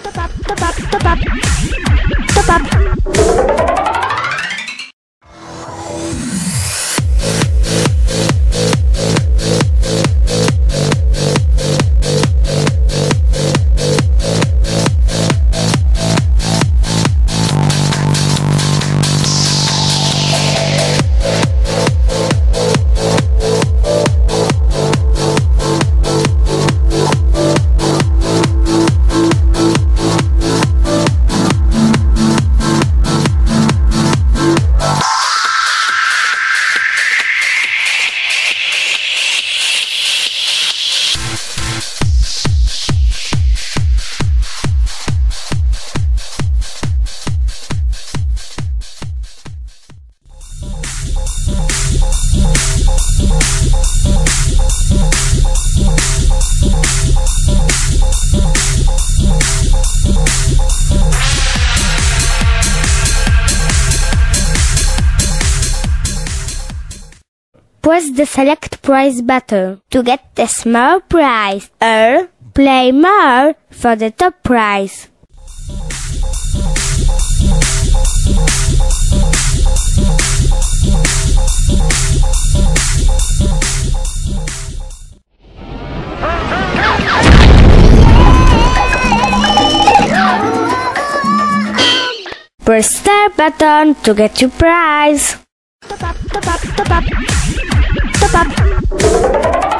Press the select prize button to get the small prize, or play more for the top prize. Press start button to get your prize. Top up.